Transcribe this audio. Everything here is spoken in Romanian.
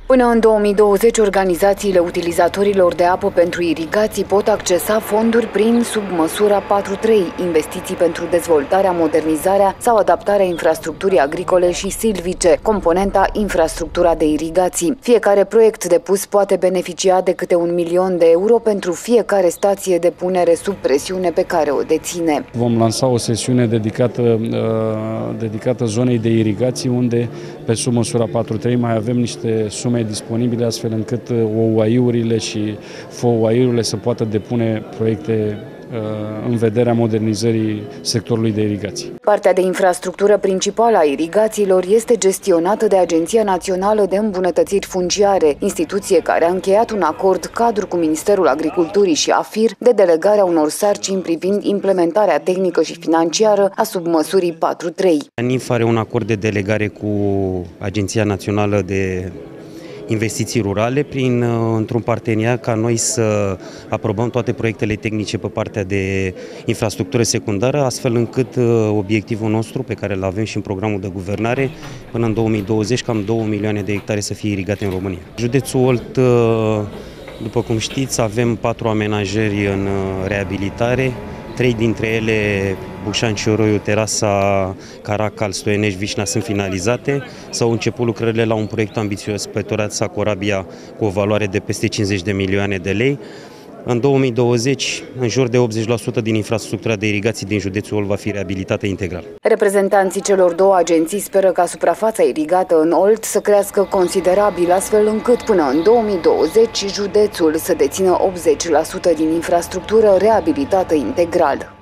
Până în 2020, organizațiile utilizatorilor de apă pentru irigații pot accesa fonduri prin submăsura 4.3, investiții pentru dezvoltarea, modernizarea sau adaptarea infrastructurii agricole și silvice, componenta infrastructura de irigații. Fiecare proiect depus poate beneficia de câte 1 milion de euro pentru fiecare stație de punere sub presiune pe care o deține. Vom lansa o sesiune dedicată zonei de irigații, unde pe submăsura 4.3 mai avem niște sume disponibile, astfel încât OUAI-urile și FOUAI-urile să poată depune proiecte în vederea modernizării sectorului de irigații. Partea de infrastructură principală a irigațiilor este gestionată de Agenția Națională de Îmbunătățiri Funciare, instituție care a încheiat un acord cadru cu Ministerul Agriculturii și AFIR de delegarea unor sarcini privind implementarea tehnică și financiară a submăsurii 4.3. ANIF are un acord de delegare cu Agenția Națională de Investiții Rurale într-un parteneriat ca noi să aprobăm toate proiectele tehnice pe partea de infrastructură secundară, astfel încât obiectivul nostru, pe care îl avem și în programul de guvernare, până în 2020, cam 2 milioane de hectare să fie irigate în România. Județul Olt, după cum știți, avem 4 amenajări în reabilitare, 3 dintre ele, Bușan, Cioroiu, Terasa, Caracal, Stoienești, Vișna, sunt finalizate. S-au început lucrările la un proiect ambițios pe Torața Corabia cu o valoare de peste 50 de milioane de lei. În 2020, în jur de 80% din infrastructura de irigații din județul Olt va fi reabilitată integral. Reprezentanții celor două agenții speră ca suprafața irigată în Olt să crească considerabil, astfel încât până în 2020 județul să dețină 80% din infrastructură reabilitată integral.